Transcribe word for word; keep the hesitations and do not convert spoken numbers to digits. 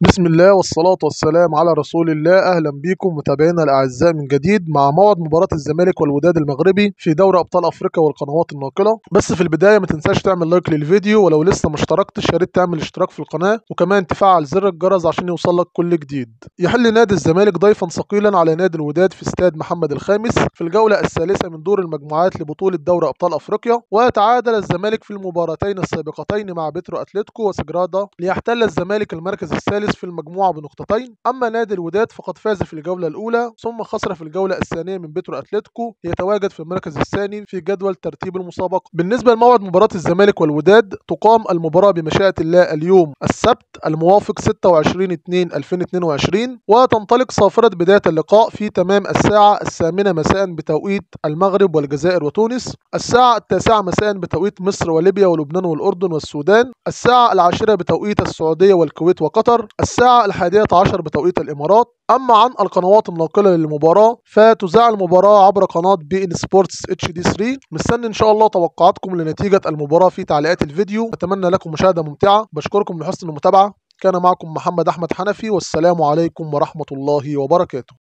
بسم الله والصلاة والسلام على رسول الله. أهلا بكم متابعينا الأعزاء من جديد مع موعد مباراة الزمالك والوداد المغربي في دوري أبطال أفريقيا والقنوات الناقلة. بس في البداية ما تنساش تعمل لايك للفيديو، ولو لسه ما اشتركتش يا ريت تعمل اشتراك في القناة، وكمان تفعل زر الجرس عشان يوصلك كل جديد. يحل نادي الزمالك ضيفا ثقيلا على نادي الوداد في استاد محمد الخامس في الجولة الثالثة من دور المجموعات لبطولة دوري أبطال أفريقيا، وتعادل الزمالك في المباراتين السابقتين مع بيترو أتلتيكو وسجرادا ليحتل الزمالك المركز الثالث في المجموعة بنقطتين. أما نادي الوداد فقد فاز في الجولة الأولى ثم خسر في الجولة الثانية من بيترو أتلتيكو ليتواجد في المركز الثاني في جدول ترتيب المسابقة. بالنسبة لموعد مباراة الزمالك والوداد، تقام المباراة بمشيئة الله اليوم السبت الموافق ستة وعشرين اتنين ألفين واتنين وعشرين، وتنطلق صافرة بداية اللقاء في تمام الساعة الثامنة مساء بتوقيت المغرب والجزائر وتونس، الساعة التاسعة مساء بتوقيت مصر وليبيا ولبنان والأردن والسودان، الساعة العاشرة بتوقيت السعودية والكويت وقطر، الساعة الحادية عشر بتوقيت الإمارات. أما عن القنوات الناقلة للمباراة فتذاع المباراة عبر قناة بي إن سبورتس اتش دي ثلاثة. مستني إن شاء الله توقعاتكم لنتيجة المباراة في تعليقات الفيديو. أتمنى لكم مشاهدة ممتعة، بشكركم لحسن المتابعة. كان معكم محمد أحمد حنفي، والسلام عليكم ورحمة الله وبركاته.